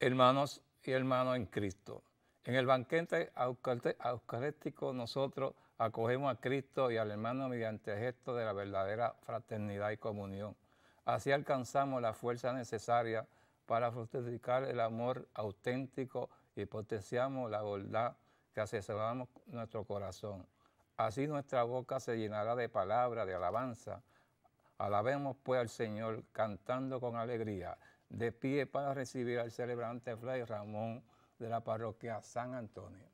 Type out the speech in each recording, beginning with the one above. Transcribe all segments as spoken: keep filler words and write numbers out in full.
Hermanos y hermanos en Cristo, en el banquete eucarístico nosotros acogemos a Cristo y al hermano mediante el gesto de la verdadera fraternidad y comunión. Así alcanzamos la fuerza necesaria para fructificar el amor auténtico y potenciamos la bondad que asesoramos nuestro corazón. Así nuestra boca se llenará de palabras de alabanza. Alabemos pues al Señor cantando con alegría, de pie para recibir al celebrante Fray Ramón de la parroquia San Antonio.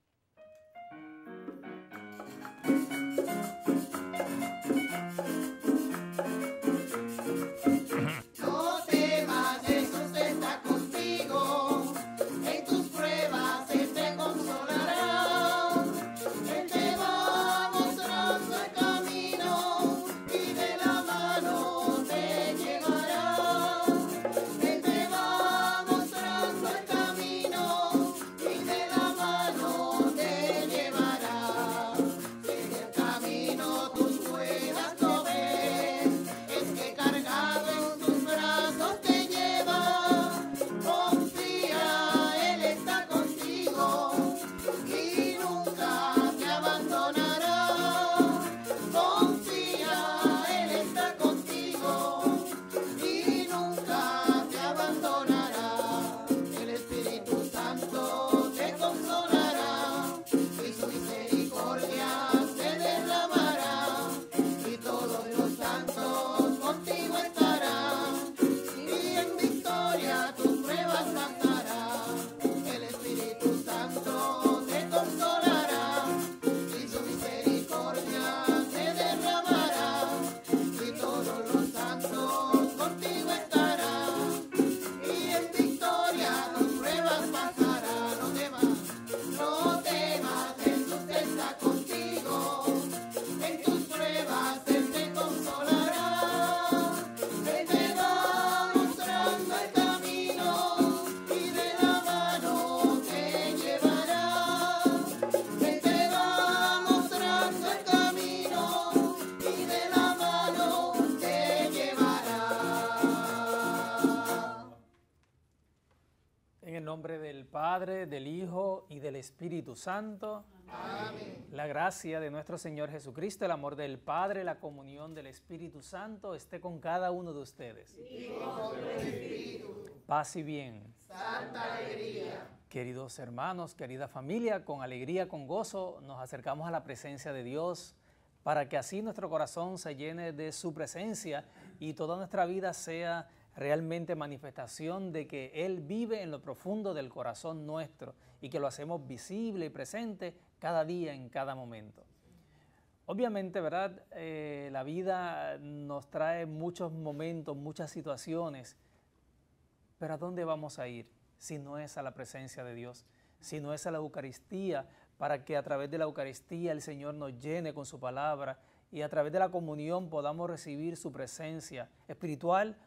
Padre, del Hijo y del Espíritu Santo. Amén. La gracia de nuestro Señor Jesucristo, el amor del Padre, la comunión del Espíritu Santo esté con cada uno de ustedes. Y con tu espíritu. Paz y bien. Santa alegría. Queridos hermanos, querida familia, con alegría, con gozo, nos acercamos a la presencia de Dios para que así nuestro corazón se llene de su presencia y toda nuestra vida sea realmente manifestación de que Él vive en lo profundo del corazón nuestro y que lo hacemos visible y presente cada día, en cada momento. Obviamente, ¿verdad? Eh, la vida nos trae muchos momentos, muchas situaciones, pero ¿a dónde vamos a ir si no es a la presencia de Dios? Si no es a la Eucaristía, para que a través de la Eucaristía el Señor nos llene con su palabra y a través de la comunión podamos recibir su presencia espiritual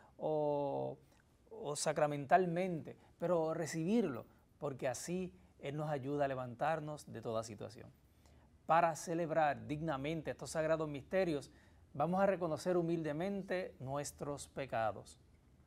O, o sacramentalmente, pero recibirlo, porque así Él nos ayuda a levantarnos de toda situación. Para celebrar dignamente estos sagrados misterios, vamos a reconocer humildemente nuestros pecados.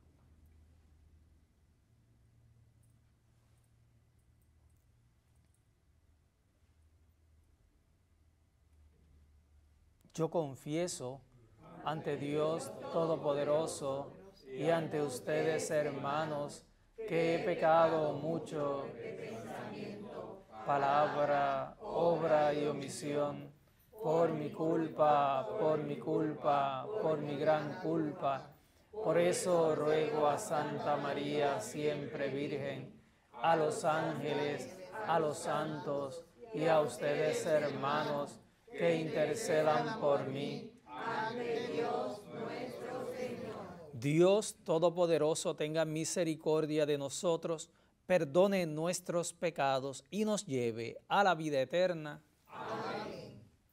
Yo confieso ante Dios Todopoderoso y ante ustedes, hermanos, que he pecado mucho de pensamiento, palabra, obra y omisión, por mi culpa, por mi culpa, por mi gran culpa. Por eso ruego a Santa María, siempre Virgen, a los ángeles, a los santos y a ustedes, hermanos, que intercedan por mí ante Dios nuestro Señor. Dios Todopoderoso tenga misericordia de nosotros, perdone nuestros pecados y nos lleve a la vida eterna. Amén.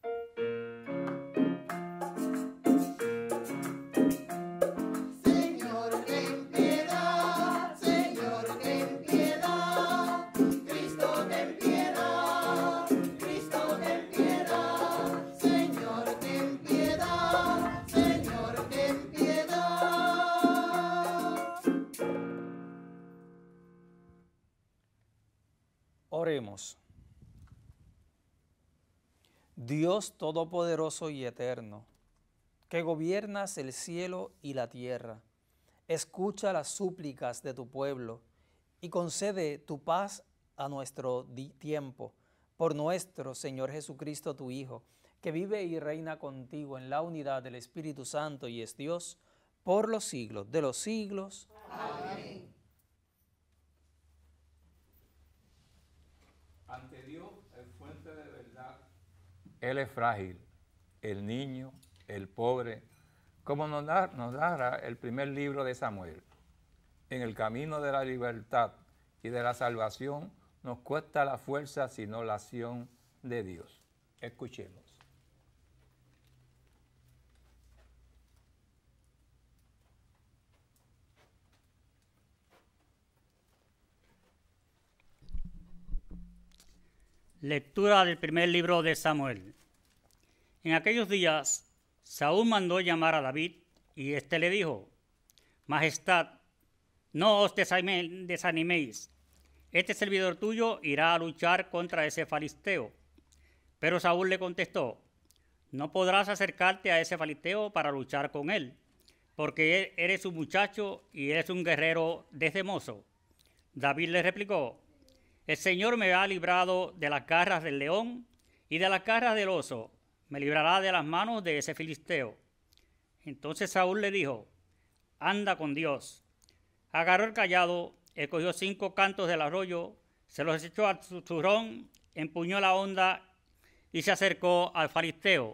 Señor, ten piedad, Señor, ten piedad, Cristo, ten piedad, Cristo, ten piedad, Señor, ten piedad, Señor, ten piedad. Oremos. Dios Todopoderoso y Eterno, que gobiernas el cielo y la tierra, escucha las súplicas de tu pueblo y concede tu paz a nuestro tiempo, por nuestro Señor Jesucristo, tu Hijo, que vive y reina contigo en la unidad del Espíritu Santo y es Dios por los siglos de los siglos. Amén. Ante Dios, el fuente de verdad, Él es frágil, el niño, el pobre, como nos, da, nos narra el primer libro de Samuel. En el camino de la libertad y de la salvación nos cuesta la fuerza sino la acción de Dios. Escuchemos. Lectura del primer libro de Samuel. En aquellos días, Saúl mandó llamar a David, y éste le dijo: Majestad, no os desaniméis. Este servidor tuyo irá a luchar contra ese filisteo. Pero Saúl le contestó: No podrás acercarte a ese filisteo para luchar con él, porque eres un muchacho y eres un guerrero desde mozo. David le replicó: El Señor me ha librado de las garras del león y de las garras del oso. Me librará de las manos de ese filisteo. Entonces Saúl le dijo: Anda con Dios. Agarró el cayado, escogió cinco cantos del arroyo, se los echó al zurrón, empuñó la honda y se acercó al filisteo.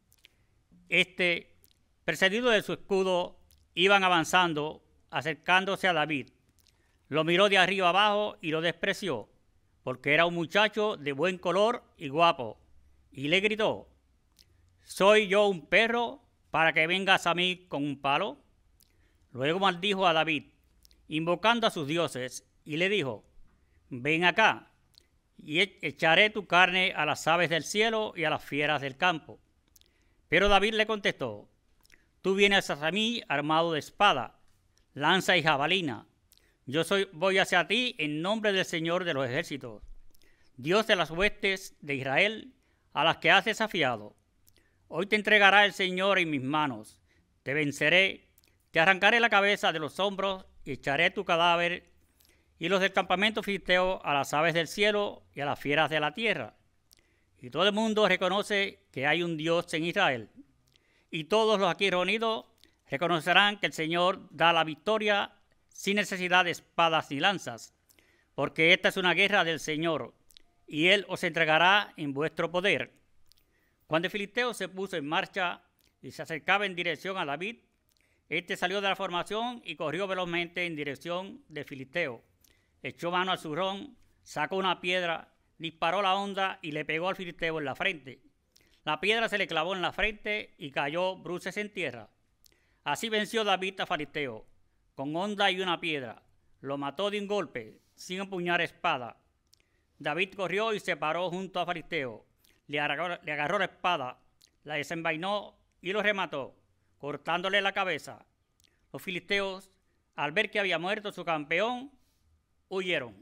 Este, precedido de su escudo, iban avanzando, acercándose a David. Lo miró de arriba abajo y lo despreció, porque era un muchacho de buen color y guapo, y le gritó: ¿Soy yo un perro para que vengas a mí con un palo? Luego maldijo a David, invocando a sus dioses, y le dijo: Ven acá, y echaré tu carne a las aves del cielo y a las fieras del campo. Pero David le contestó: Tú vienes a mí armado de espada, lanza y jabalina. Yo soy, voy hacia ti en nombre del Señor de los ejércitos, Dios de las huestes de Israel, a las que has desafiado. Hoy te entregará el Señor en mis manos, te venceré, te arrancaré la cabeza de los hombros y echaré tu cadáver y los del campamento filisteo a las aves del cielo y a las fieras de la tierra. Y todo el mundo reconoce que hay un Dios en Israel. Y todos los aquí reunidos reconocerán que el Señor da la victoria sin necesidad de espadas ni lanzas, porque esta es una guerra del Señor, y Él os entregará en vuestro poder. Cuando el filisteo se puso en marcha y se acercaba en dirección a David, este salió de la formación y corrió velozmente en dirección del filisteo. Echó mano al zurrón, sacó una piedra, disparó la honda y le pegó al filisteo en la frente. La piedra se le clavó en la frente y cayó bruces en tierra. Así venció David al filisteo, con honda y una piedra. Lo mató de un golpe, sin empuñar espada. David corrió y se paró junto al filisteo. Le agarró, le agarró la espada, la desenvainó y lo remató, cortándole la cabeza. Los filisteos, al ver que había muerto su campeón, huyeron.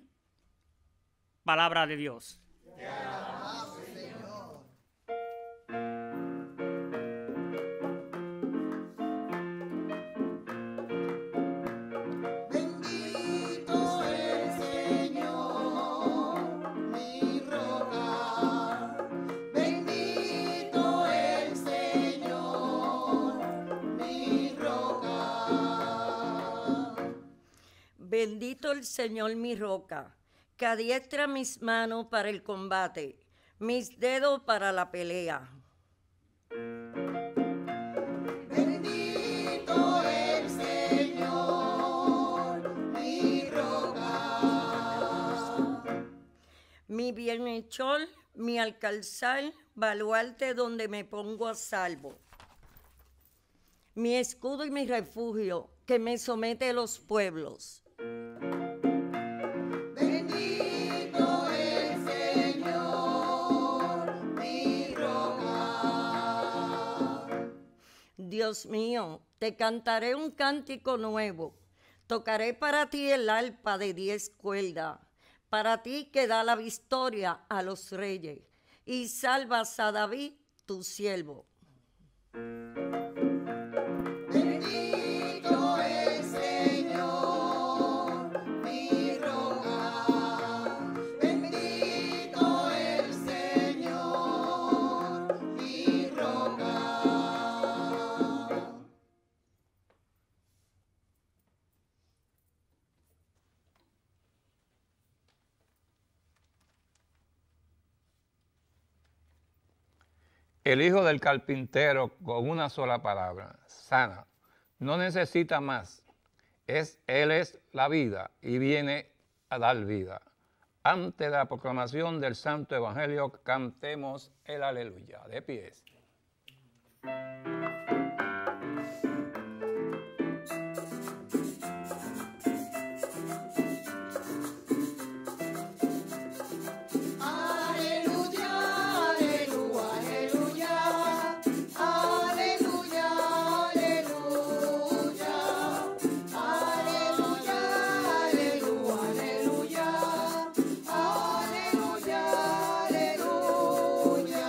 Palabra de Dios. Te alabamos, Señor. Bendito el Señor, mi roca. Bendito el Señor, mi roca. Bendito el Señor mi roca, que adiestra mis manos para el combate, mis dedos para la pelea. Bendito el Señor, mi roca. Mi bienhechor, mi alcalzar, baluarte donde me pongo a salvo. Mi escudo y mi refugio, que me somete a los pueblos. Bendito el Señor, mi roca. Dios mío, te cantaré un cántico nuevo. Tocaré para ti el arpa de diez cuerdas. para ti que da la victoria a los reyes y salvas a David, tu siervo. Bendito el Señor, mi roca. Bendito el Señor, mi roca. El hijo del carpintero, con una sola palabra, sana, no necesita más. Es, él es la vida y viene a dar vida. Ante la proclamación del Santo Evangelio, cantemos el aleluya. De pies. Aleluya, aleluya, aleluya. Aleluya, aleluya. Aleluya, aleluya, aleluya. Aleluya, aleluya.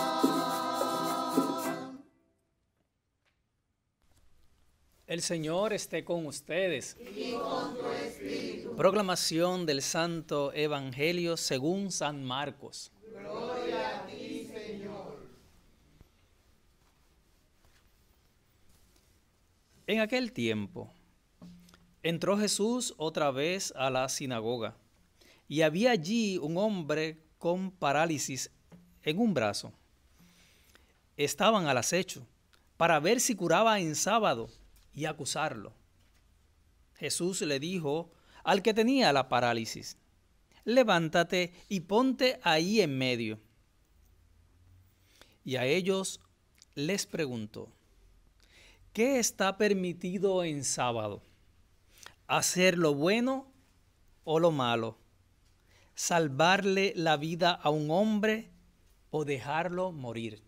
El Señor esté con ustedes. Proclamación del Santo Evangelio según San Marcos. Gloria a ti, Señor. En aquel tiempo entró Jesús otra vez a la sinagoga, y había allí un hombre con parálisis en un brazo. Estaban al acecho para ver si curaba en sábado y acusarlo. Jesús le dijo al que tenía la parálisis: levántate y ponte ahí en medio. Y a ellos les preguntó: ¿qué está permitido en sábado? ¿Hacer lo bueno o lo malo? ¿Salvarle la vida a un hombre o dejarlo morir?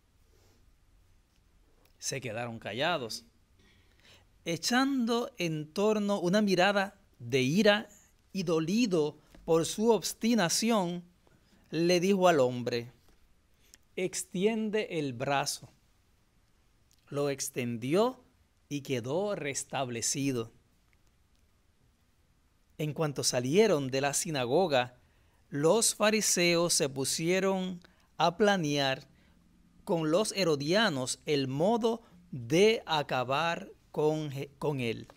Se quedaron callados, echando en torno una mirada de ira, y dolido por su obstinación, le dijo al hombre: extiende el brazo. Lo extendió y quedó restablecido. En cuanto salieron de la sinagoga, los fariseos se pusieron a planear con los herodianos el modo de acabar con, con él.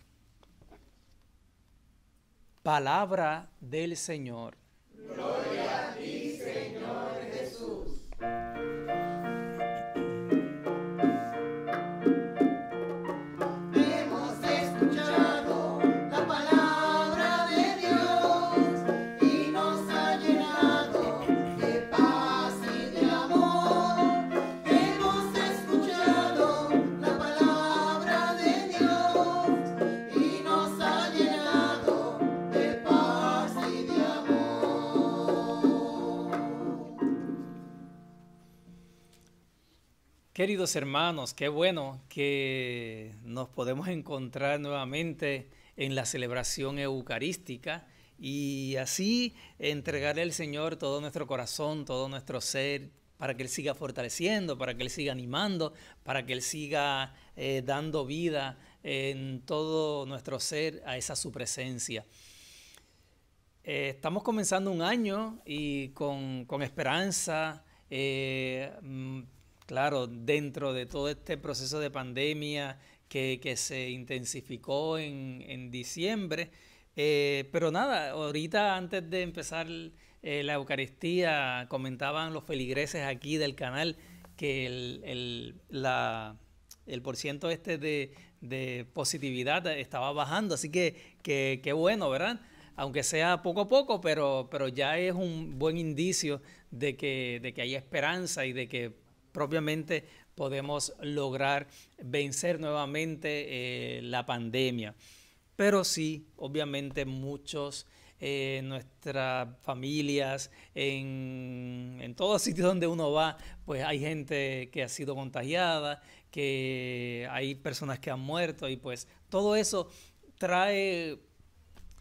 Palabra del Señor. Gloria a ti, Señor Jesús. Hemos escuchado la palabra de Dios y nos ha llenado de paz y de amor. Hemos escuchado la palabra de Dios y nos ha llenado de paz y de amor. Queridos hermanos, qué bueno que nos podemos encontrar nuevamente en la celebración eucarística y así entregarle al Señor todo nuestro corazón, todo nuestro ser, para que Él siga fortaleciendo, para que Él siga animando, para que Él siga eh, dando vida en todo nuestro ser a esa su presencia. Eh, estamos comenzando un año y con, con esperanza, eh, mm, claro, dentro de todo este proceso de pandemia que, que se intensificó en, en diciembre. Eh, pero nada, ahorita antes de empezar eh, la Eucaristía, comentaban los feligreses aquí del canal que el, el, la, el porciento este de, de positividad estaba bajando, así que qué que bueno, ¿verdad? Aunque sea poco a poco, pero, pero ya es un buen indicio de que, de que hay esperanza y de que propiamente podemos lograr vencer nuevamente eh, la pandemia. Pero sí, obviamente muchos, eh, nuestras familias, en, en todos sitios donde uno va, pues hay gente que ha sido contagiada, que hay personas que han muerto y pues todo eso trae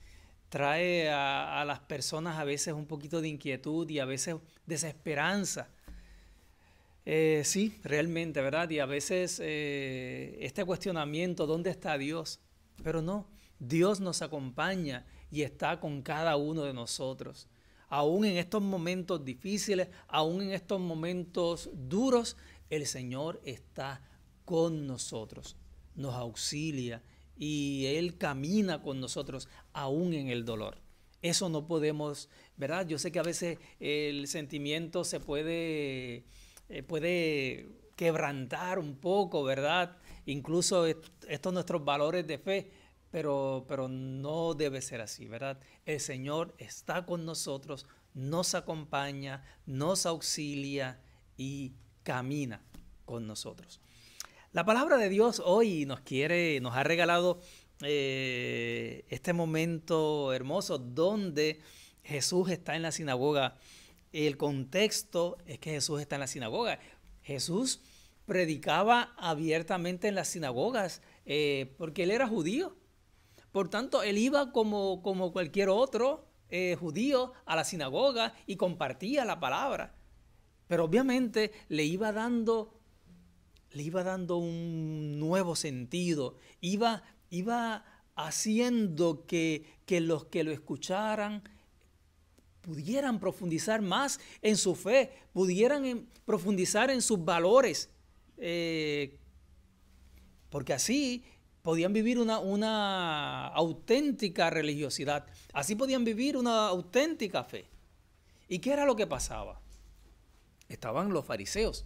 trae a, a las personas a veces un poquito de inquietud y a veces desesperanza. Eh, sí, realmente, ¿verdad? Y a veces eh, este cuestionamiento, ¿dónde está Dios? Pero no, Dios nos acompaña y está con cada uno de nosotros. Aún en estos momentos difíciles, aún en estos momentos duros, el Señor está con nosotros, nos auxilia y Él camina con nosotros aún en el dolor. Eso no podemos, ¿verdad? Yo sé que a veces el sentimiento se puede, eh, puede quebrantar un poco, ¿verdad? Incluso estos nuestros valores de fe, pero, pero no debe ser así, ¿verdad? El Señor está con nosotros, nos acompaña, nos auxilia y camina con nosotros. La palabra de Dios hoy nos quiere, nos ha regalado eh, este momento hermoso donde Jesús está en la sinagoga. El contexto es que Jesús está en la sinagoga. Jesús predicaba abiertamente en las sinagogas eh, porque él era judío. Por tanto, él iba como, como cualquier otro eh, judío a la sinagoga y compartía la palabra. Pero obviamente le iba dando, le iba dando un nuevo sentido. Iba, iba haciendo que, que los que lo escucharan pudieran profundizar más en su fe, pudieran en, profundizar en sus valores. Eh, porque así podían vivir una, una auténtica religiosidad. Así podían vivir una auténtica fe. ¿Y qué era lo que pasaba? Estaban los fariseos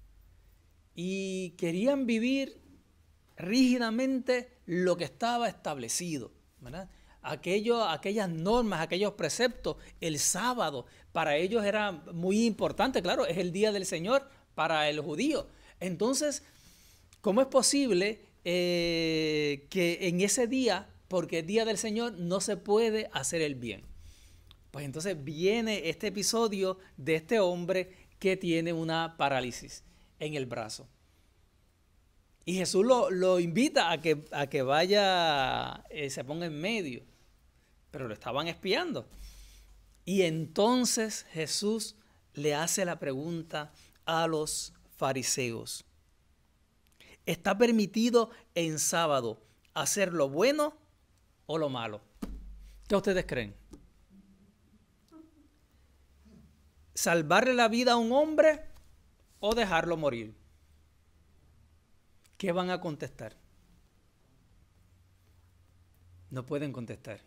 y querían vivir rígidamente lo que estaba establecido, ¿verdad? Aquello, aquellas normas, aquellos preceptos, el sábado, para ellos era muy importante, claro, es el día del Señor para el judío. Entonces, ¿cómo es posible eh, que en ese día, porque el día del Señor, no se puede hacer el bien? Pues entonces viene este episodio de este hombre que tiene una parálisis en el brazo. Y Jesús lo, lo invita a que, a que vaya, eh, se ponga en medio, pero lo estaban espiando. Y entonces Jesús le hace la pregunta a los fariseos: ¿está permitido en sábado hacer lo bueno o lo malo? ¿Qué ustedes creen? ¿Salvarle la vida a un hombre o dejarlo morir? ¿Qué van a contestar? No pueden contestar.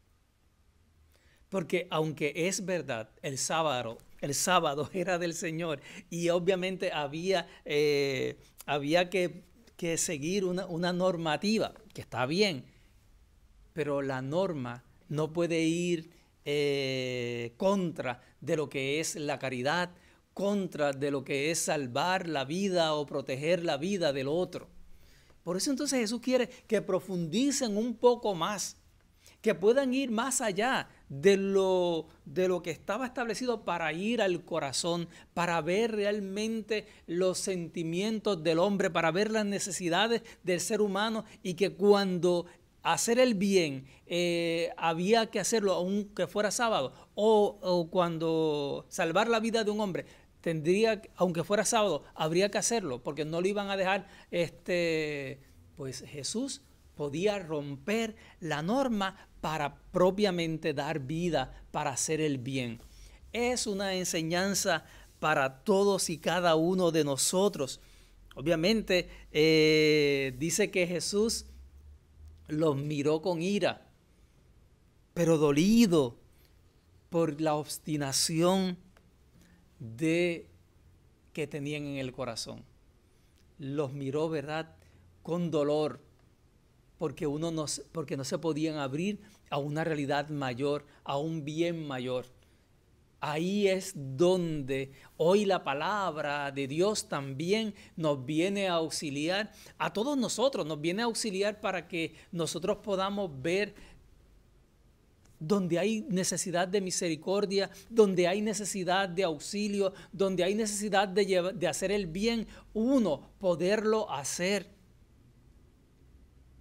Porque aunque es verdad, el sábado, el sábado era del Señor y obviamente había, eh, había que, que seguir una, una normativa, que está bien, pero la norma no puede ir eh, contra de lo que es la caridad, contra de lo que es salvar la vida o proteger la vida del otro. Por eso entonces Jesús quiere que profundicen un poco más, que puedan ir más allá de lo, de lo que estaba establecido para ir al corazón, para ver realmente los sentimientos del hombre, para ver las necesidades del ser humano, y que cuando hacer el bien eh, había que hacerlo aunque fuera sábado, o, o cuando salvar la vida de un hombre tendría, aunque fuera sábado, habría que hacerlo, porque no lo iban a dejar. Este, pues Jesús podía romper la norma para propiamente dar vida, para hacer el bien. Es una enseñanza para todos y cada uno de nosotros. Obviamente, eh, dice que Jesús los miró con ira, pero dolido por la obstinación de que tenían en el corazón. Los miró, ¿verdad?, con dolor, porque, uno no, porque no se podían abrir a una realidad mayor, a un bien mayor. Ahí es donde hoy la palabra de Dios también nos viene a auxiliar, a todos nosotros, nos viene a auxiliar para que nosotros podamos ver donde hay necesidad de misericordia, donde hay necesidad de auxilio, donde hay necesidad de, llevar, de hacer el bien, uno poderlo hacer.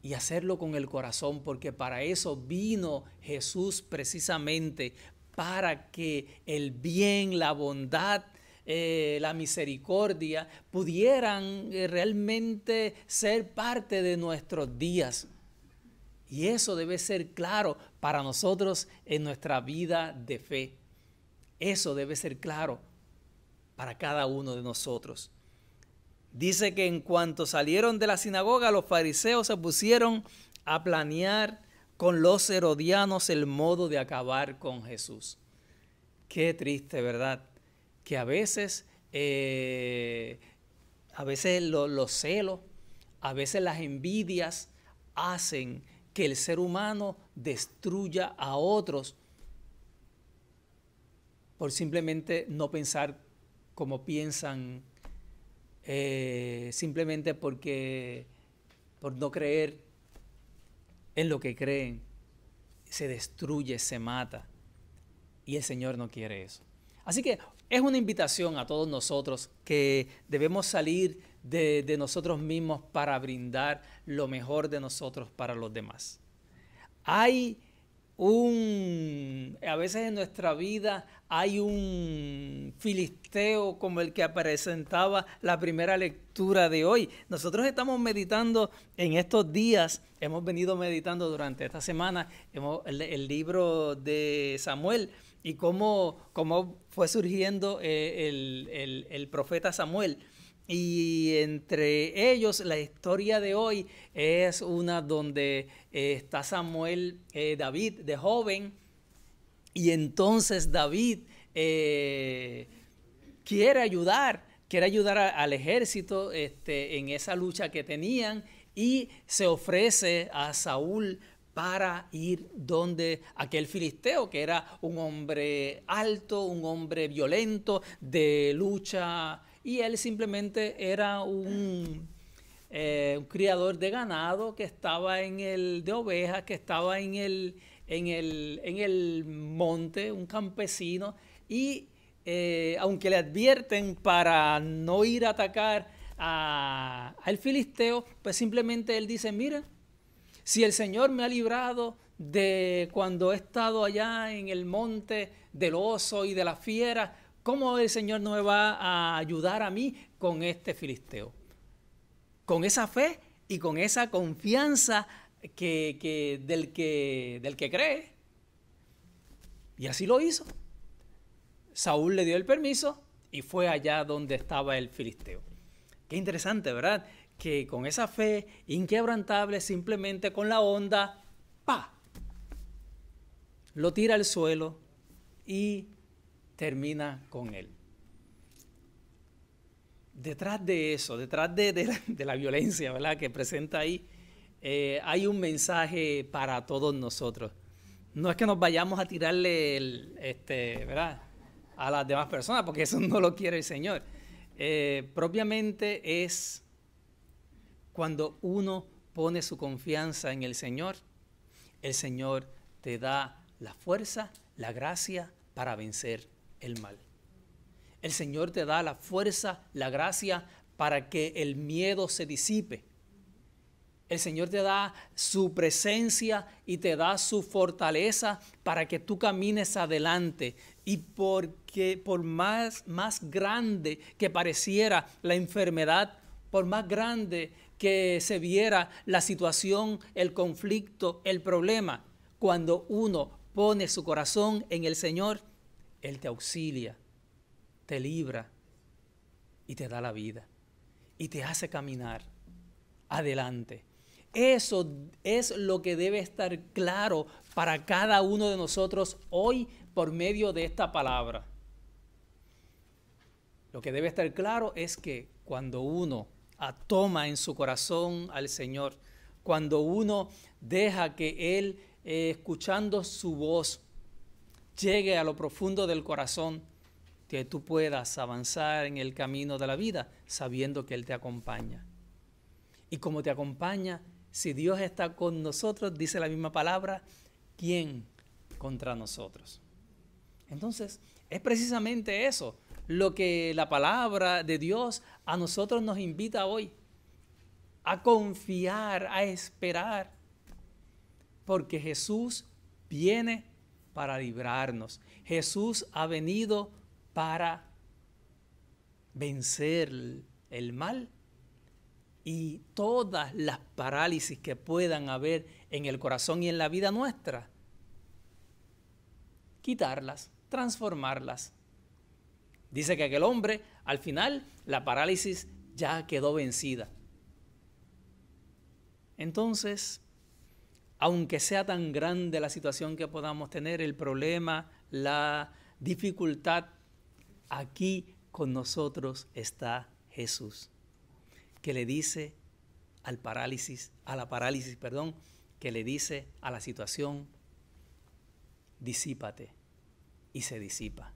y hacerlo con el corazón, porque para eso vino Jesús precisamente, para que el bien, la bondad, eh, la misericordia pudieran eh, realmente ser parte de nuestros días. Y eso debe ser claro para nosotros en nuestra vida de fe. Eso debe ser claro para cada uno de nosotros. Dice que en cuanto salieron de la sinagoga, los fariseos se pusieron a planear con los herodianos el modo de acabar con Jesús. Qué triste, ¿verdad? Que a veces, eh, a veces lo- los celos, a veces las envidias hacen que el ser humano destruya a otros por simplemente no pensar como piensan, eh, simplemente porque por no creer en lo que creen, se destruye, se mata. Y el Señor no quiere eso. Así que es una invitación a todos nosotros que debemos salir de, de nosotros mismos para brindar lo mejor de nosotros para los demás. Hay un, a veces en nuestra vida hay un filisteo como el que presentaba la primera lectura de hoy. Nosotros estamos meditando en estos días, hemos venido meditando durante esta semana hemos, el, el libro de Samuel y cómo, cómo fue surgiendo eh, el, el, el profeta Samuel. Y entre ellos la historia de hoy es una donde eh, está Samuel, eh, David de joven, y entonces David eh, quiere ayudar, quiere ayudar a, al ejército este, en esa lucha que tenían y se ofrece a Saúl para ir donde aquel filisteo, que era un hombre alto, un hombre violento, de lucha, y él simplemente era un, eh, un criador de ganado que estaba en el, de ovejas, que estaba en el, en el, en el monte, un campesino, y eh, aunque le advierten para no ir a atacar a, al filisteo, pues simplemente él dice, miren, si el Señor me ha librado de cuando he estado allá en el monte del oso y de la fiera, ¿cómo el Señor no me va a ayudar a mí con este filisteo? Con esa fe y con esa confianza que, que, del, que, del que cree. Y así lo hizo. Saúl le dio el permiso y fue allá donde estaba el filisteo. Qué interesante, ¿verdad? Que con esa fe inquebrantable, simplemente con la onda, ¡pa!, lo tira al suelo y termina con él. Detrás de eso, detrás de, de, la, de la violencia, ¿verdad?, que presenta ahí, eh, hay un mensaje para todos nosotros. No es que nos vayamos a tirarle el, este, ¿verdad?, a las demás personas, porque eso no lo quiere el Señor. Eh, propiamente es cuando uno pone su confianza en el Señor, el Señor te da la fuerza, la gracia para vencer el mal. El Señor te da la fuerza, la gracia para que el miedo se disipe. El Señor te da su presencia y te da su fortaleza para que tú camines adelante. Y porque por más, más grande que pareciera la enfermedad, por más grande que se viera la situación, el conflicto, el problema, cuando uno pone su corazón en el Señor, Él te auxilia, te libra y te da la vida y te hace caminar adelante. Eso es lo que debe estar claro para cada uno de nosotros hoy por medio de esta palabra. Lo que debe estar claro es que cuando uno toma en su corazón al Señor, cuando uno deja que Él, eh, escuchando su voz, llegue a lo profundo del corazón, que tú puedas avanzar en el camino de la vida sabiendo que Él te acompaña. Y como te acompaña, si Dios está con nosotros, dice la misma palabra, ¿quién contra nosotros? Entonces, es precisamente eso lo que la palabra de Dios a nosotros nos invita hoy, a confiar, a esperar, porque Jesús viene para librarnos. Jesús ha venido para vencer el mal y todas las parálisis que puedan haber en el corazón y en la vida nuestra. Quitarlas, transformarlas. Dice que aquel hombre, al final, la parálisis ya quedó vencida. Entonces, aunque sea tan grande la situación que podamos tener, el problema, la dificultad, aquí con nosotros está Jesús, que le dice al parálisis, a la parálisis, perdón, que le dice a la situación, disípate, y se disipa.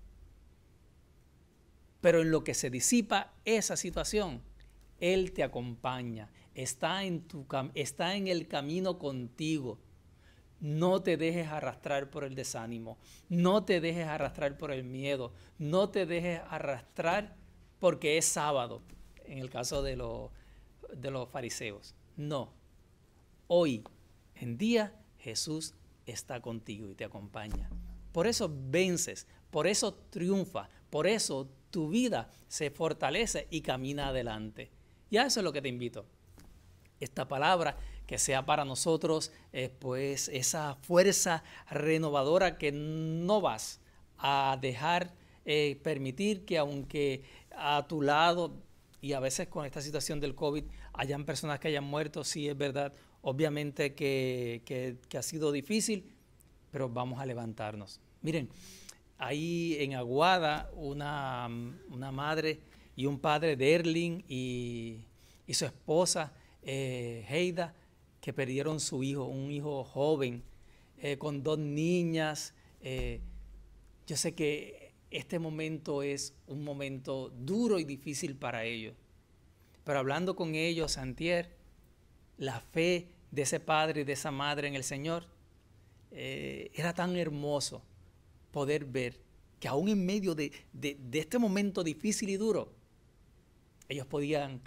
Pero en lo que se disipa esa situación, Él te acompaña, está en, tu, está en el camino contigo. No te dejes arrastrar por el desánimo, no te dejes arrastrar por el miedo, no te dejes arrastrar porque es sábado, en el caso de, lo, de los fariseos. No, hoy en día Jesús está contigo y te acompaña. Por eso vences, por eso triunfa, por eso tu vida se fortalece y camina adelante. Y a eso es lo que te invito. Esta palabra que sea para nosotros eh, pues esa fuerza renovadora que no vas a dejar eh, permitir que aunque a tu lado y a veces con esta situación del COVID hayan personas que hayan muerto, sí es verdad, obviamente que, que, que ha sido difícil, pero vamos a levantarnos. Miren, ahí en Aguada una, una madre y un padre de Erling y, y su esposa eh, Heida, que perdieron su hijo, un hijo joven, eh, con dos niñas. Eh, yo sé que este momento es un momento duro y difícil para ellos, pero hablando con ellos, antier, la fe de ese padre y de esa madre en el Señor, eh, era tan hermoso poder ver que aún en medio de, de, de este momento difícil y duro, ellos podían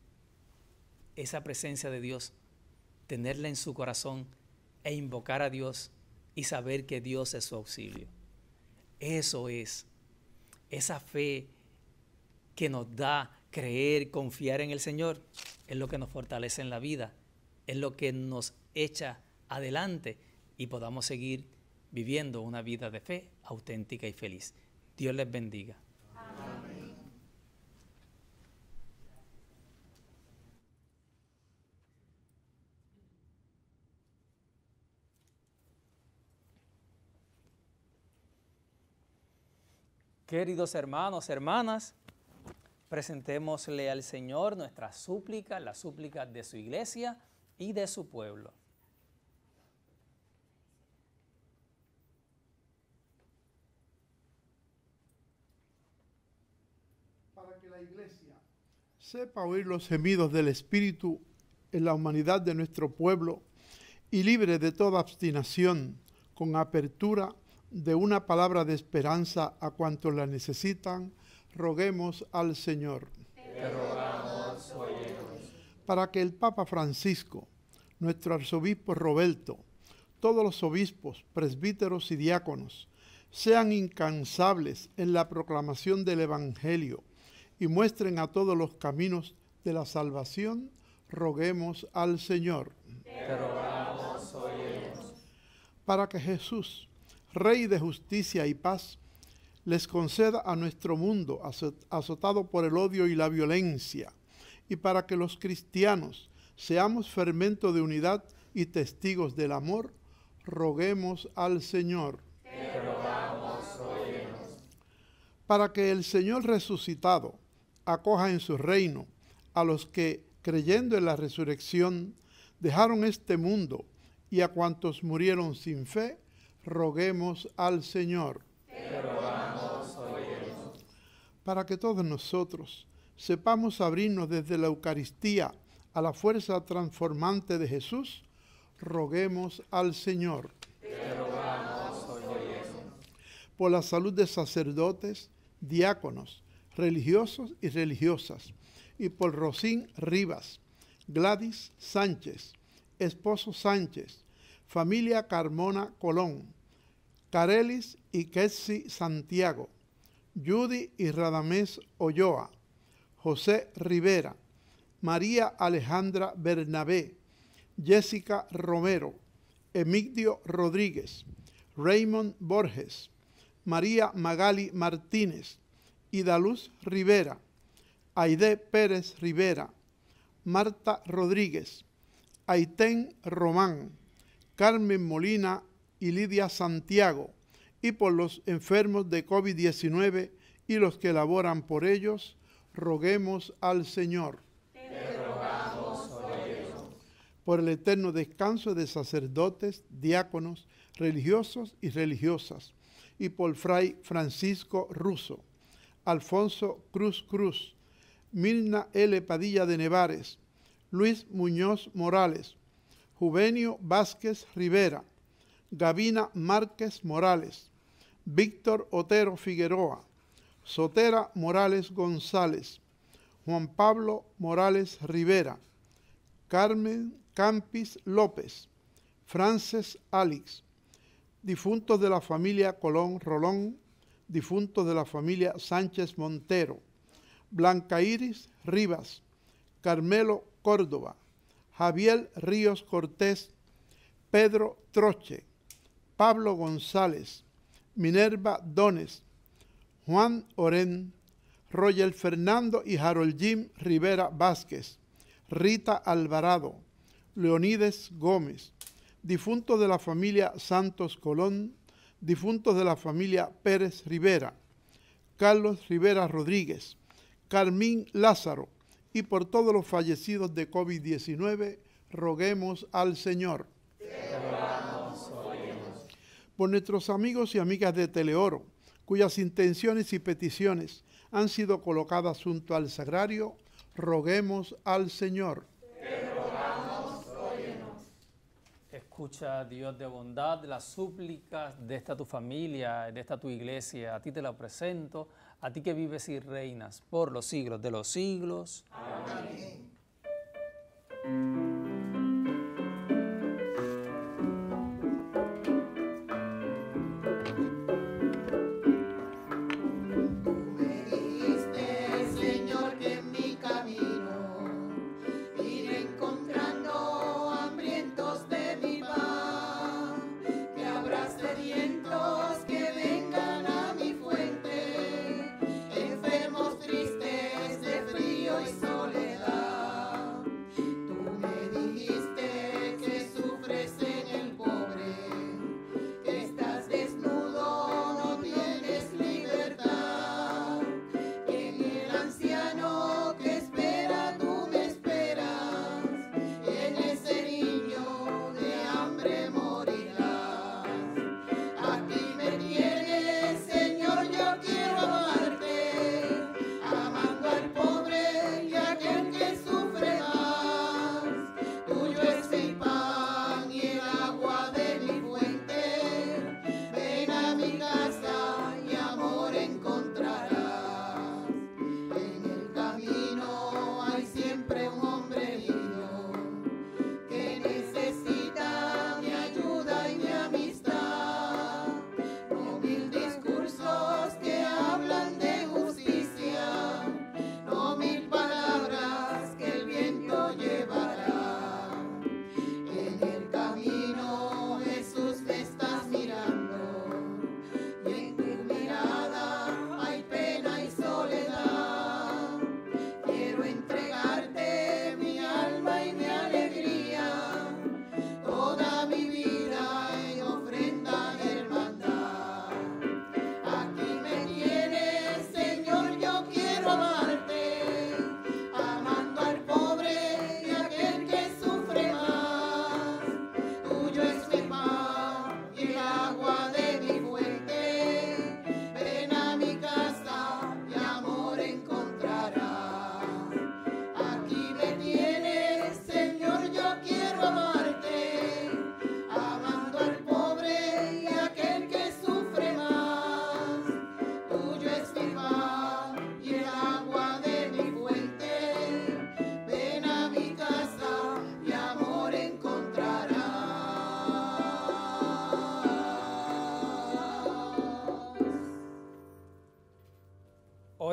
esa presencia de Dios, tenerla en su corazón e invocar a Dios y saber que Dios es su auxilio. Eso es esa fe que nos da creer, confiar en el Señor, es lo que nos fortalece en la vida, es lo que nos echa adelante y podamos seguir viviendo una vida de fe auténtica y feliz. Dios les bendiga. Amén. Queridos hermanos, hermanas, presentémosle al Señor nuestras súplicas, las súplicas de su iglesia y de su pueblo. Para que la iglesia sepa oír los gemidos del Espíritu en la humanidad de nuestro pueblo y libre de toda obstinación, con apertura de una palabra de esperanza a cuantos la necesitan, roguemos al Señor. Te rogamos, óyenos. Para que el Papa Francisco, nuestro arzobispo Roberto, todos los obispos, presbíteros y diáconos sean incansables en la proclamación del Evangelio y muestren a todos los caminos de la salvación, roguemos al Señor. Te rogamos, óyenos. Para que Jesús, Rey de justicia y paz, les conceda a nuestro mundo azotado por el odio y la violencia, y para que los cristianos seamos fermento de unidad y testigos del amor, roguemos al Señor. Te rogamos, óyenos. Para que el Señor resucitado acoja en su reino a los que, creyendo en la resurrección, dejaron este mundo, y a cuantos murieron sin fe, roguemos al Señor. Te rogamos, óyenos. Para que todos nosotros sepamos abrirnos desde la Eucaristía a la fuerza transformante de Jesús, roguemos al Señor. Te rogamos, óyenos. Por la salud de sacerdotes, diáconos, religiosos y religiosas, y por Rosín Rivas, Gladys Sánchez, esposo Sánchez, familia Carmona Colón, Carelis y Ketsi Santiago, Judy y Radamés Olloa, José Rivera, María Alejandra Bernabé, Jessica Romero, Emigdio Rodríguez, Raymond Borges, María Magali Martínez, Idaluz Rivera, Aide Pérez Rivera, Marta Rodríguez, Aitén Román, Carmen Molina y Lidia Santiago, y por los enfermos de COVID diecinueve y los que laboran por ellos, roguemos al Señor. Te rogamos por ellos. Por el eterno descanso de sacerdotes, diáconos, religiosos y religiosas, y por Fray Francisco Russo, Alfonso Cruz Cruz, Mirna L. Padilla de Nevares, Luis Muñoz Morales, Juvenio Vázquez Rivera, Gavina Márquez Morales, Víctor Otero Figueroa, Sotera Morales González, Juan Pablo Morales Rivera, Carmen Campis López, Frances Alix, difuntos de la familia Colón Rolón, difuntos de la familia Sánchez Montero, Blanca Iris Rivas, Carmelo Córdoba, Javier Ríos Cortés, Pedro Troche, Pablo González, Minerva Dones, Juan Orén, Roger Fernando y Harold Jim Rivera Vázquez, Rita Alvarado, Leonides Gómez, difuntos de la familia Santos Colón, difuntos de la familia Pérez Rivera, Carlos Rivera Rodríguez, Carmín Lázaro, y por todos los fallecidos de COVID diecinueve, roguemos al Señor. Te rogamos, óyenos. Por nuestros amigos y amigas de Teleoro, cuyas intenciones y peticiones han sido colocadas junto al sagrario, roguemos al Señor. Te rogamos, óyenos. Escucha, Dios de bondad, las súplicas de esta tu familia, de esta tu iglesia. A ti te la presento, a ti que vives y reinas por los siglos de los siglos. Amén. Me dijiste, Señor, que en mi camino iré encontrando hambrientos de mi pan, que habrá sedientos que vengan a mi fuente, enfermos tristes de frío y soledad. Tú me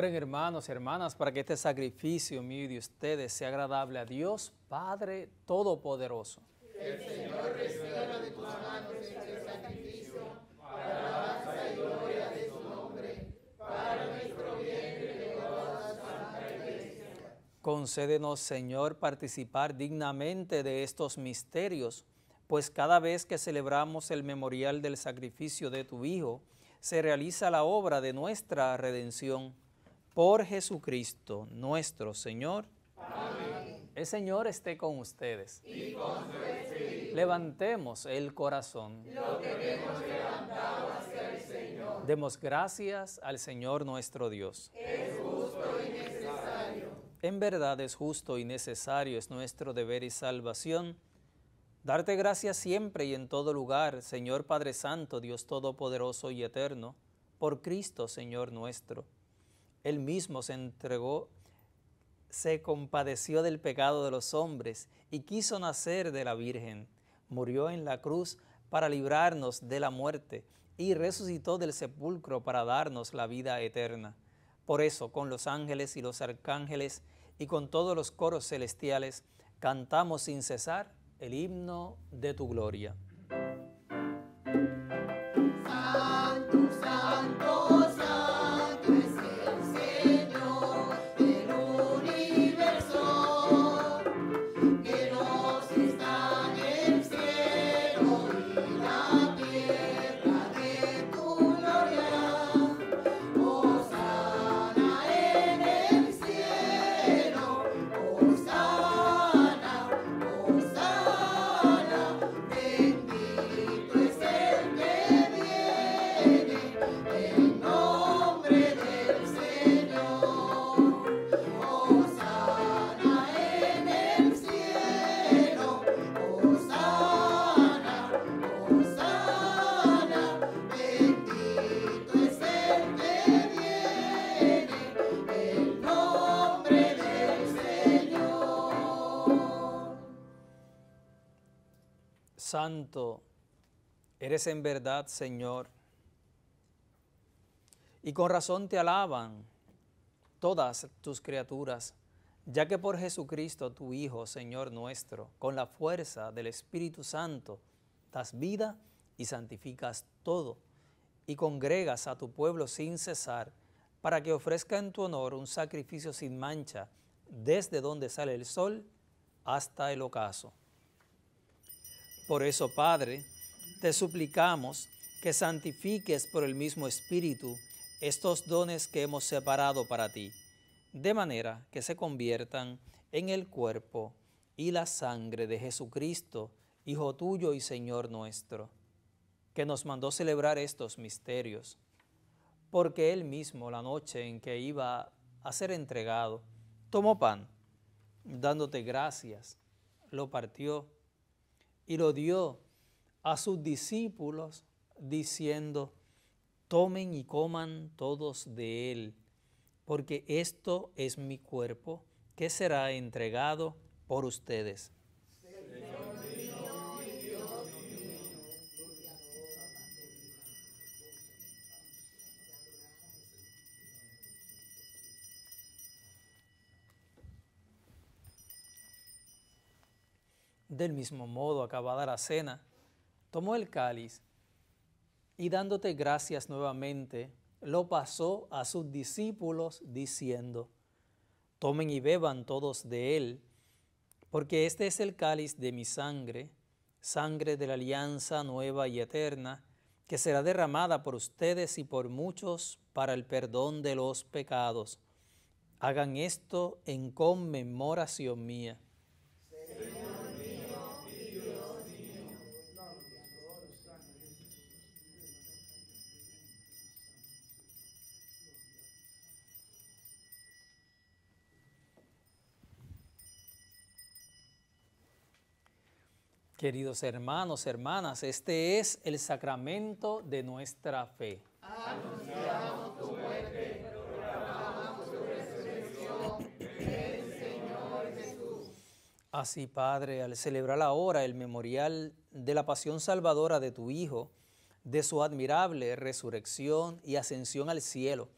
Oren, hermanos y hermanas, para que este sacrificio mío y de ustedes sea agradable a Dios, Padre Todopoderoso. El Señor reciba de tus manos este sacrificio para alabanza y gloria de su nombre, para nuestro bien y de toda su santa iglesia. Concédenos, Señor, participar dignamente de estos misterios, pues cada vez que celebramos el memorial del sacrificio de tu Hijo, se realiza la obra de nuestra redención. Por Jesucristo nuestro Señor. Amén. El Señor esté con ustedes. Y con su espíritu. Levantemos el corazón. Lo tenemos levantado hacia el Señor. Demos gracias al Señor nuestro Dios. Es justo y necesario. En verdad es justo y necesario, es nuestro deber y salvación. Darte gracias siempre y en todo lugar, Señor Padre Santo, Dios Todopoderoso y Eterno, por Cristo, Señor nuestro. Él mismo se entregó, se compadeció del pecado de los hombres y quiso nacer de la Virgen. Murió en la cruz para librarnos de la muerte y resucitó del sepulcro para darnos la vida eterna. Por eso, con los ángeles y los arcángeles y con todos los coros celestiales, cantamos sin cesar el himno de tu gloria. Santo, santo, santo es el Señor del universo, que nos está en el cielo y la tierra de tu gloria. Hosana en el cielo, hosana, hosana, bendito es el que viene en nombre del Señor. Hosana en el cielo, hosana, hosana, bendito es el que viene en nombre del Señor. Santo, eres en verdad, Señor, y con razón te alaban todas tus criaturas, ya que por Jesucristo, tu Hijo, Señor nuestro, con la fuerza del Espíritu Santo, das vida y santificas todo, y congregas a tu pueblo sin cesar, para que ofrezca en tu honor un sacrificio sin mancha, desde donde sale el sol hasta el ocaso. Por eso, Padre, te suplicamos que santifiques por el mismo Espíritu estos dones que hemos separado para ti, de manera que se conviertan en el cuerpo y la sangre de Jesucristo, Hijo tuyo y Señor nuestro, que nos mandó celebrar estos misterios, porque Él mismo, la noche en que iba a ser entregado, tomó pan, dándote gracias, lo partió y lo dio a sus discípulos, diciendo: tomen y coman todos de él, porque esto es mi cuerpo, que será entregado por ustedes. Del mismo modo, acabada la cena, tomó el cáliz y dándote gracias nuevamente, lo pasó a sus discípulos diciendo: tomen y beban todos de él, porque este es el cáliz de mi sangre, sangre de la alianza nueva y eterna, que será derramada por ustedes y por muchos para el perdón de los pecados. Hagan esto en conmemoración mía. Queridos hermanos, hermanas, este es el sacramento de nuestra fe. Anunciamos tu muerte, proclamamos tu resurrección, ven, Señor Jesús. Así, Padre, al celebrar ahora el memorial de la pasión salvadora de tu Hijo, de su admirable resurrección y ascensión al cielo,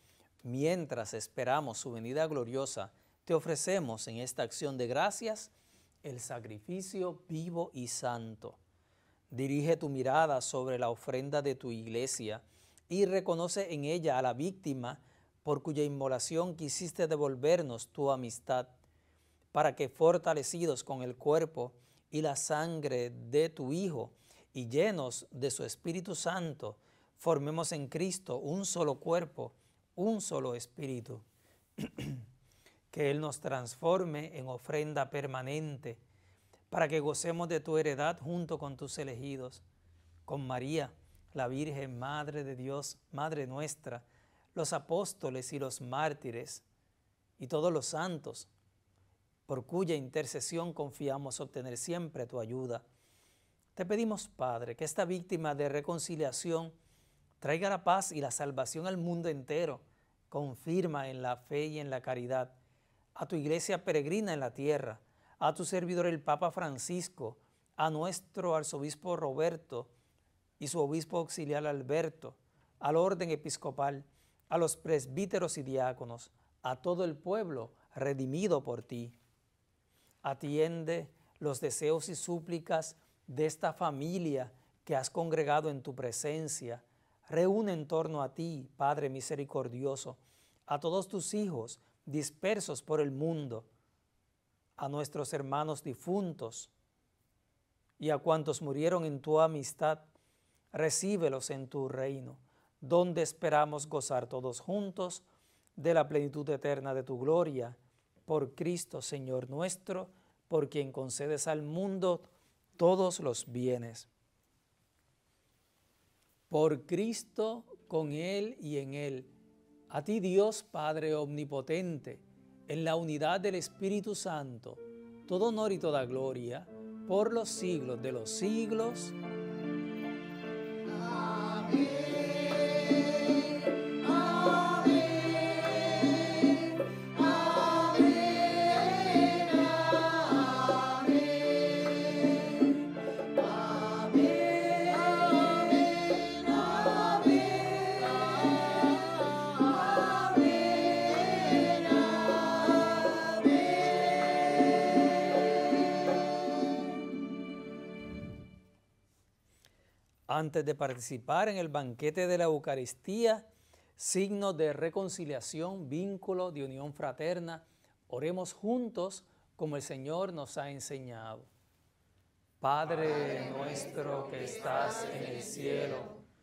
Mientras esperamos su venida gloriosa, te ofrecemos en esta acción de gracias el sacrificio vivo y santo. Dirige tu mirada sobre la ofrenda de tu iglesia y reconoce en ella a la víctima por cuya inmolación quisiste devolvernos tu amistad, para que fortalecidos con el cuerpo y la sangre de tu Hijo y llenos de su Espíritu Santo, formemos en Cristo un solo cuerpo, un solo espíritu. Que Él nos transforme en ofrenda permanente, para que gocemos de tu heredad junto con tus elegidos, con María, la Virgen, Madre de Dios, Madre nuestra, los apóstoles y los mártires, y todos los santos, por cuya intercesión confiamos obtener siempre tu ayuda. Te pedimos, Padre, que esta víctima de reconciliación traiga la paz y la salvación al mundo entero. Confirma en la fe y en la caridad a tu iglesia peregrina en la tierra, a tu servidor el Papa Francisco, a nuestro arzobispo Roberto y su obispo auxiliar Alberto, al orden episcopal, a los presbíteros y diáconos, a todo el pueblo redimido por ti. Atiende los deseos y súplicas de esta familia que has congregado en tu presencia. Reúne en torno a ti, Padre misericordioso, a todos tus hijos dispersos por el mundo, a nuestros hermanos difuntos y a cuantos murieron en tu amistad. Recíbelos en tu reino, donde esperamos gozar todos juntos de la plenitud eterna de tu gloria, por Cristo Señor nuestro, por quien concedes al mundo todos los bienes. Por Cristo, con Él y en Él, a ti Dios Padre omnipotente, en la unidad del Espíritu Santo, todo honor y toda gloria, por los siglos de los siglos. Amén. Antes de participar en el banquete de la Eucaristía, signo de reconciliación, vínculo de unión fraterna, oremos juntos como el Señor nos ha enseñado. Padre nuestro que estás en el cielo,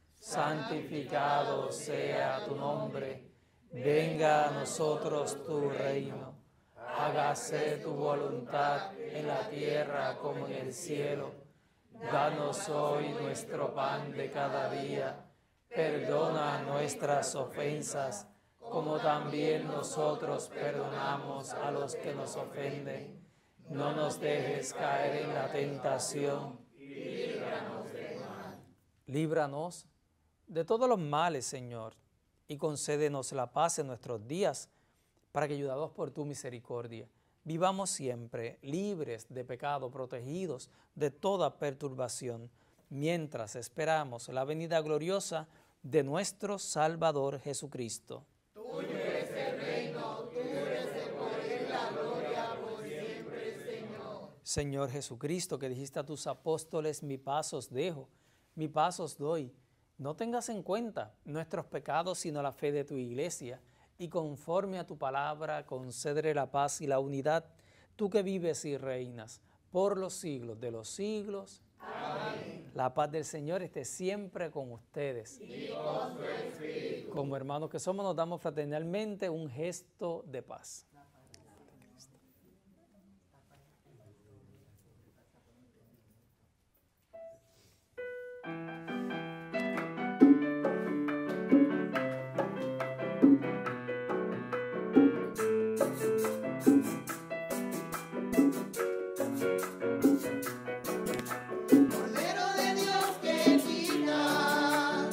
santificado sea tu nombre, venga a nosotros tu reino, hágase tu voluntad en la tierra como en el cielo. Danos hoy nuestro pan de cada día, perdona nuestras ofensas, como también nosotros perdonamos a los que nos ofenden. No nos dejes caer en la tentación, y líbranos del mal. Líbranos de todos los males, Señor, y concédenos la paz en nuestros días, para que, ayudados por tu misericordia, vivamos siempre libres de pecado, protegidos de toda perturbación, mientras esperamos la venida gloriosa de nuestro Salvador Jesucristo. Tuyo es el reino, tuyo es el poder y la gloria por siempre, Señor. Señor Jesucristo, que dijiste a tus apóstoles, mi paz os dejo, mi paz os doy. No tengas en cuenta nuestros pecados, sino la fe de tu iglesia, y conforme a tu palabra, concédele la paz y la unidad, tú que vives y reinas por los siglos de los siglos. Amén. La paz del Señor esté siempre con ustedes. Y con tu espíritu. Como hermanos que somos, nos damos fraternalmente un gesto de paz.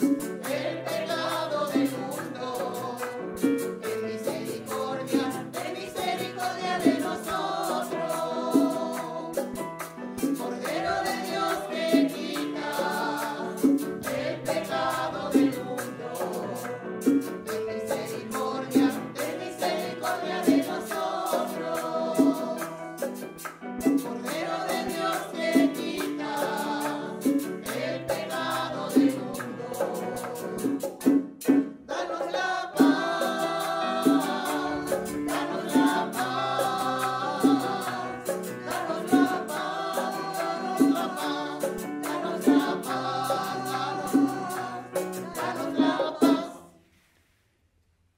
El misericordia de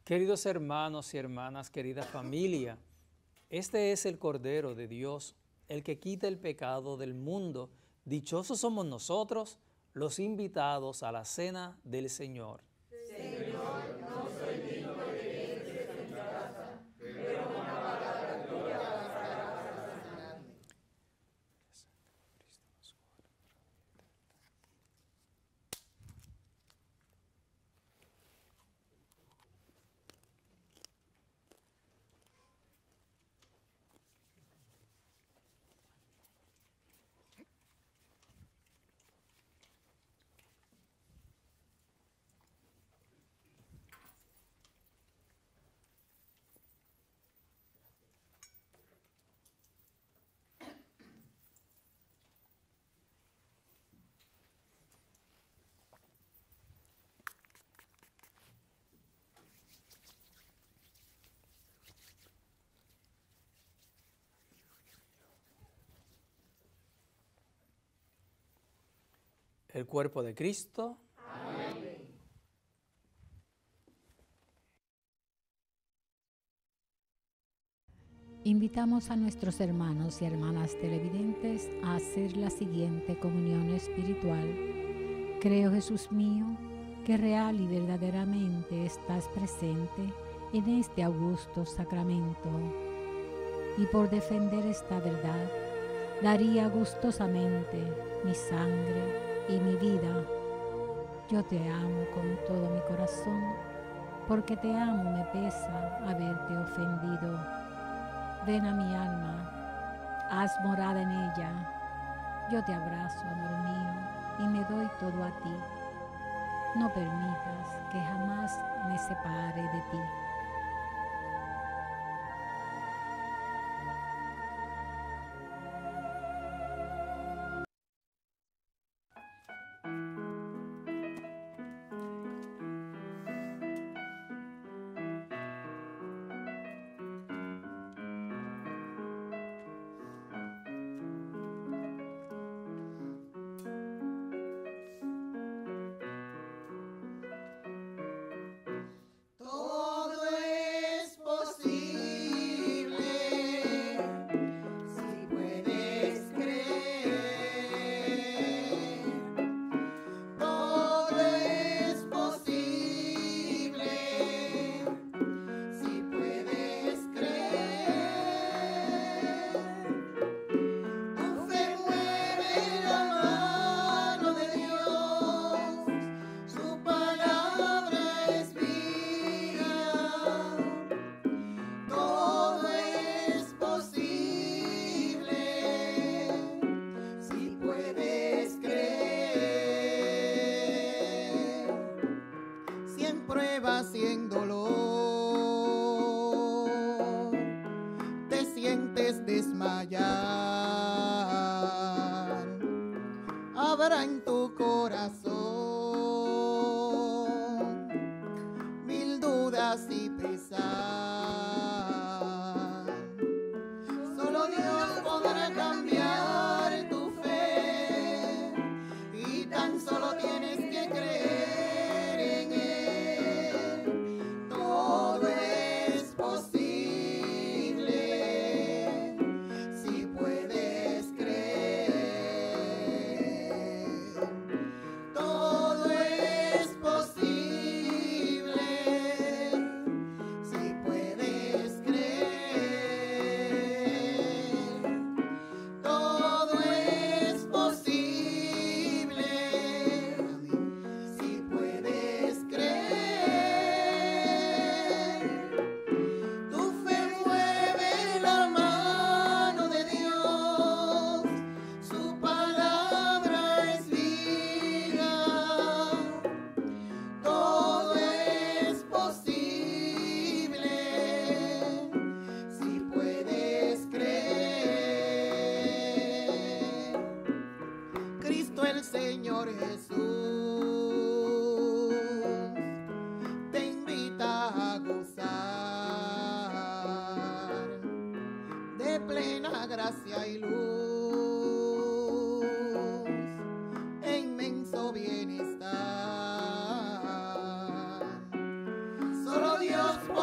Queridos hermanos y hermanas, querida familia, este es el Cordero de Dios, el que quita el pecado del mundo. Dichosos somos nosotros, los invitados a la cena del Señor. Señor, no soy digno de que entres en mi casa, pero una palabra tuya bastará para sanarme. El cuerpo de Cristo. Amén. Invitamos a nuestros hermanos y hermanas televidentes a hacer la siguiente comunión espiritual. Creo, Jesús mío, que real y verdaderamente estás presente en este augusto sacramento. Y por defender esta verdad, daría gustosamente mi sangre y mi vida. Yo te amo con todo mi corazón, porque te amo me pesa haberte ofendido. Ven a mi alma, haz morada en ella. Yo te abrazo, amor mío, y me doy todo a ti. No permitas que jamás me separe de ti. Todo es posible si puedes creer. Todo es posible si puedes creer. Tu fe mueve la mano de Dios, su palabra es vida. Todo es posible si puedes creer. Si en pruebas y en dolor te sientes desmayar, habrá en tu corazón mil dudas y pesar. Solo Dios podrá cambiar tu fe y tan solo tienes que creer en Él. Todo es posible si puedes creer. Todo es posible si puedes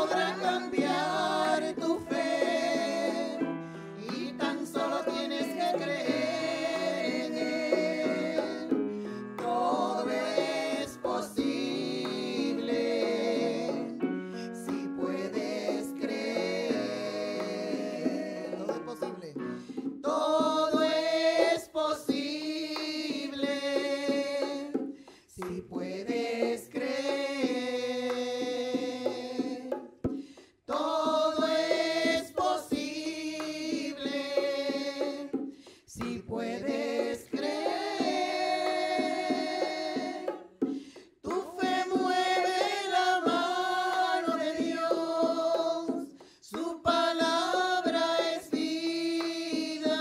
podrá cambiar tu fe y tan solo tienes que creer en Él. Todo es posible si puedes creer. Todo es posible. Todo es posible si puedes creer. Todo es posible si puedes creer. Tu fe mueve la mano de Dios, su palabra es vida.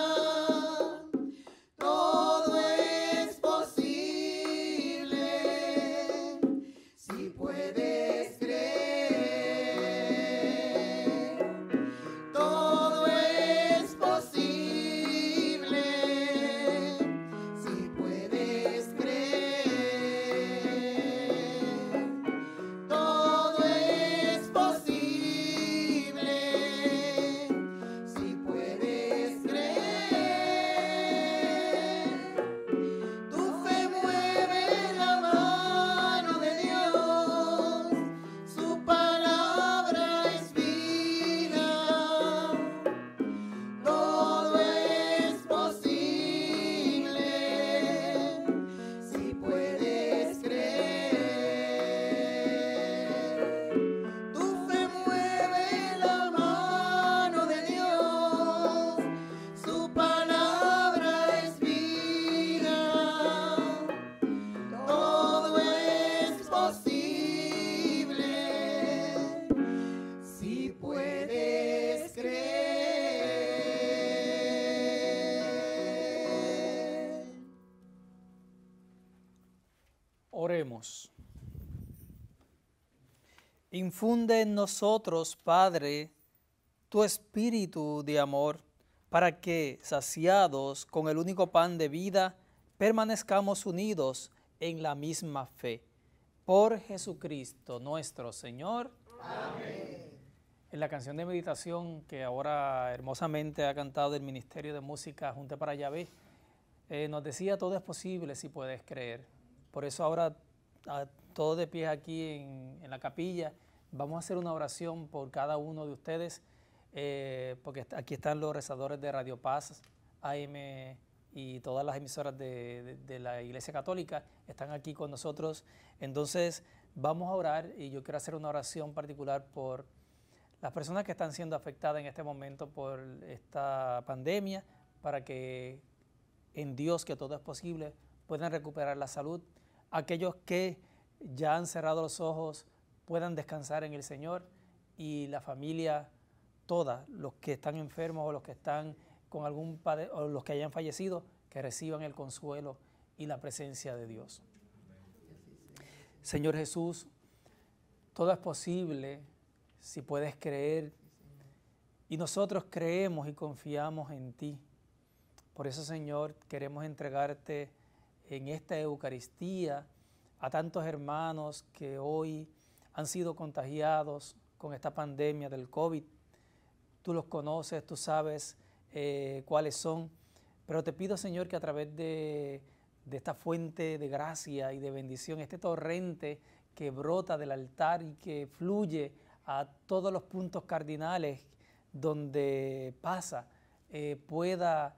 Todo es posible si puedes creer. Todo es posible si puedes creer. Todo es posible si puedes creer. Tu fe mueve la mano de Dios, su palabra es vida. Todo es posible si puedes creer. Tu fe mueve la mano de Dios, su palabra es vida. Todo es posible si puedes creer. Oremos. Infunde en nosotros, Padre, tu espíritu de amor, para que, saciados con el único pan de vida, permanezcamos unidos en la misma fe. Por Jesucristo nuestro Señor. Amén. En la canción de meditación que ahora hermosamente ha cantado el Ministerio de Música Junte para Yahvé, eh, nos decía: todo es posible si puedes creer. Por eso ahora, a, todos de pie aquí en, en la capilla, vamos a hacer una oración por cada uno de ustedes, eh, porque aquí están los rezadores de Radio Paz, A M y todas las emisoras de, de, de la Iglesia Católica están aquí con nosotros. Entonces vamos a orar, y yo quiero hacer una oración particular por las personas que están siendo afectadas en este momento por esta pandemia, para que en Dios, que todo es posible, puedan recuperar la salud. Aquellos que ya han cerrado los ojos puedan descansar en el Señor, y la familia toda, los que están enfermos o los que están con algún pade- o los que hayan fallecido, que reciban el consuelo y la presencia de Dios. Señor Jesús, todo es posible si puedes creer, y nosotros creemos y confiamos en ti. Por eso, Señor, queremos entregarte en esta Eucaristía a tantos hermanos que hoy han sido contagiados con esta pandemia del COVID. Tú los conoces, tú sabes eh, cuáles son, pero te pido, Señor, que a través de, de esta fuente de gracia y de bendición, este torrente que brota del altar y que fluye a todos los puntos cardinales donde pasa, eh, pueda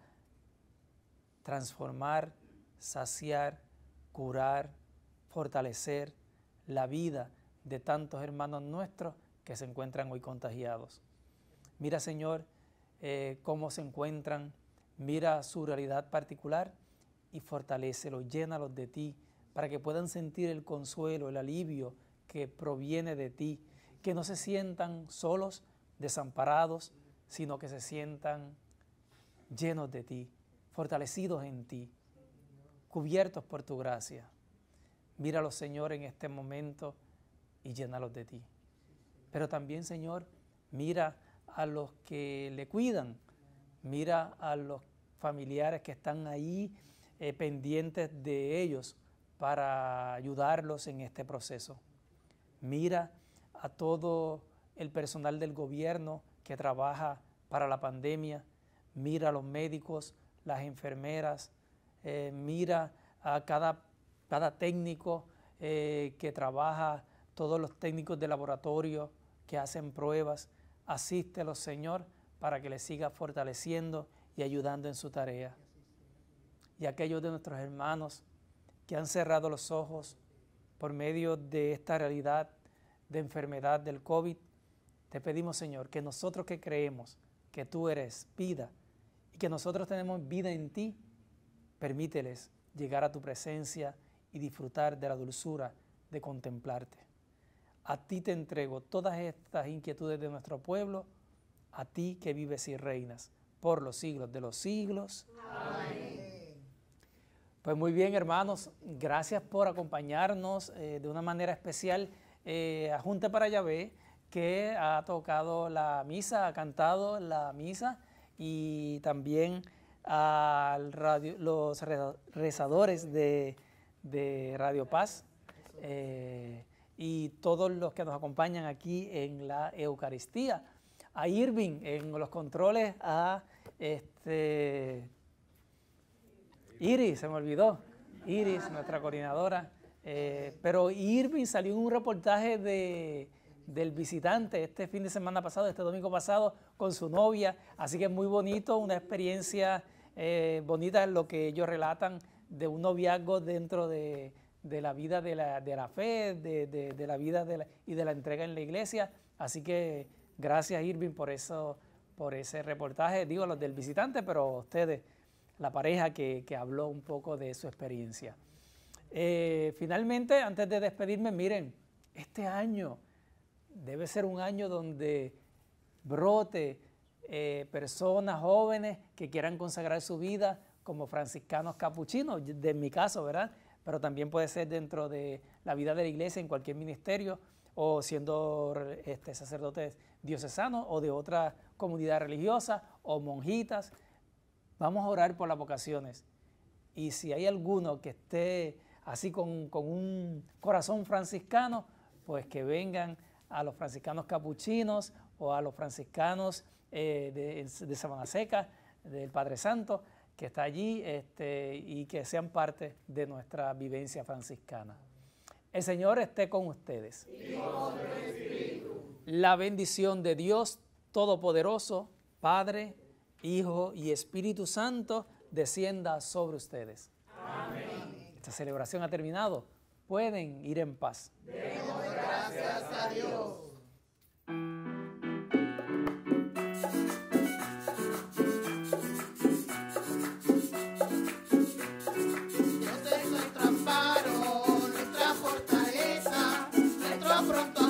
transformar, saciar, curar, fortalecer la vida de tantos hermanos nuestros que se encuentran hoy contagiados. Mira, Señor, eh, cómo se encuentran, mira su realidad particular y fortalécelos, llénalos de ti, para que puedan sentir el consuelo, el alivio que proviene de ti, que no se sientan solos, desamparados, sino que se sientan llenos de ti, fortalecidos en ti, cubiertos por tu gracia. Míralos, Señor, en este momento y llénalos de ti. Pero también, Señor, mira a los que le cuidan, mira a los familiares que están ahí eh, pendientes de ellos para ayudarlos en este proceso. Mira a todos el personal del gobierno que trabaja para la pandemia, mira a los médicos, las enfermeras, eh, mira a cada, cada técnico eh, que trabaja, todos los técnicos de laboratorio que hacen pruebas, asístelos, Señor, para que les siga fortaleciendo y ayudando en su tarea. Y aquellos de nuestros hermanos que han cerrado los ojos por medio de esta realidad de enfermedad del COVID, te pedimos, Señor, que nosotros que creemos que tú eres vida y que nosotros tenemos vida en ti, permíteles llegar a tu presencia y disfrutar de la dulzura de contemplarte. A ti te entrego todas estas inquietudes de nuestro pueblo, a ti que vives y reinas por los siglos de los siglos. Amén. Pues muy bien, hermanos, gracias por acompañarnos eh, de una manera especial eh, a Junte para Yahvé, que ha tocado la misa, ha cantado la misa, y también a radio, los rezadores de, de Radio Paz eh, y todos los que nos acompañan aquí en la Eucaristía. A Irving en los controles, a este, Iris, se me olvidó, Iris, nuestra coordinadora. Eh, pero Irving salió en un reportaje de... del visitante este fin de semana pasado, este domingo pasado, con su novia, así que es muy bonito, una experiencia eh, bonita en lo que ellos relatan de un noviazgo dentro de, de la vida de la, de la fe, de, de, de la vida de la, y de la entrega en la iglesia, así que gracias Irving por eso, por ese reportaje, digo los del visitante, pero ustedes, la pareja que, que habló un poco de su experiencia. Eh, finalmente, antes de despedirme, miren, este año debe ser un año donde brote eh, personas jóvenes que quieran consagrar su vida como franciscanos capuchinos, de mi caso, ¿verdad? Pero también puede ser dentro de la vida de la iglesia, en cualquier ministerio, o siendo este, sacerdotes diocesanos o de otra comunidad religiosa, o monjitas. Vamos a orar por las vocaciones. Y si hay alguno que esté así con, con un corazón franciscano, pues que vengan a los franciscanos capuchinos o a los franciscanos eh, de, de Sabana Seca, del Padre Santo, que está allí este, y que sean parte de nuestra vivencia franciscana. El Señor esté con ustedes. Y con tu espíritu. La bendición de Dios Todopoderoso, Padre, Hijo y Espíritu Santo, descienda sobre ustedes. Amén. Esta celebración ha terminado. Pueden ir en paz. Demos gracias a Dios. Dios es nuestro amparo, nuestra fortaleza, nuestro pronto